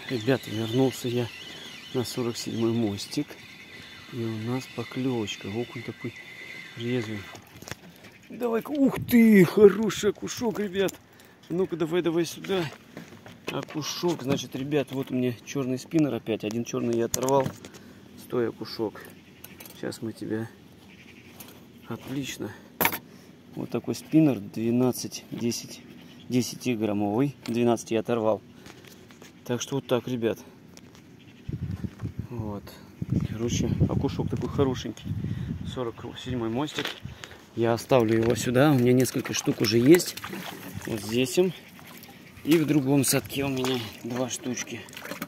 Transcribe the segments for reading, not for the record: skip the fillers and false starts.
Ребята, вернулся я на 47-й мостик. И у нас поклевочка. Окунь такой резвый. Давай-ка, ух ты, хороший окушок, ребят. Ну-ка, давай сюда. Окушок, значит, ребят, вот у меня черный спиннер опять. Один черный я оторвал. Стой, окушок. Сейчас мы тебя... Отлично. Вот такой спиннер 10-граммовый. 12 я оторвал. Так что вот так, ребят. Вот. Короче, окушок такой хорошенький. 47-й мостик. Я оставлю его сюда. У меня несколько штук уже есть. Вот здесь им. И в другом садке у меня 2 штучки.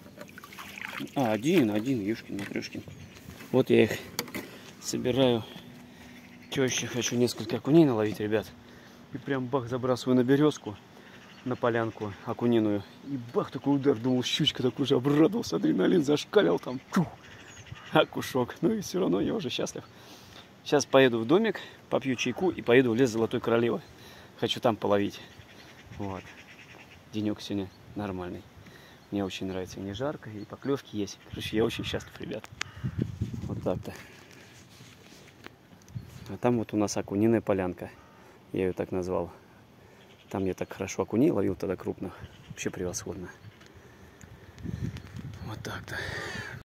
Один, Юшкин, Матрюшкин. Вот я их собираю. Теще хочу несколько окуней наловить, ребят. И прям бах, забрасываю на березку, на полянку окуниную. И бах, такой удар. Думал, щучка, так уже обрадовался. Адреналин зашкалил там. Чух, окушок. Ну и все равно я уже счастлив. Сейчас поеду в домик, попью чайку и поеду в лес Золотой Королевы. Хочу там половить. Вот. Денек сегодня нормальный. Мне очень нравится. Не жарко, и поклевки есть. Короче, я очень счастлив, ребят. Вот так-то. А там вот у нас окуниная полянка. Я ее так назвал. Там я так хорошо окуней ловил тогда крупных. Вообще превосходно. Вот так-то.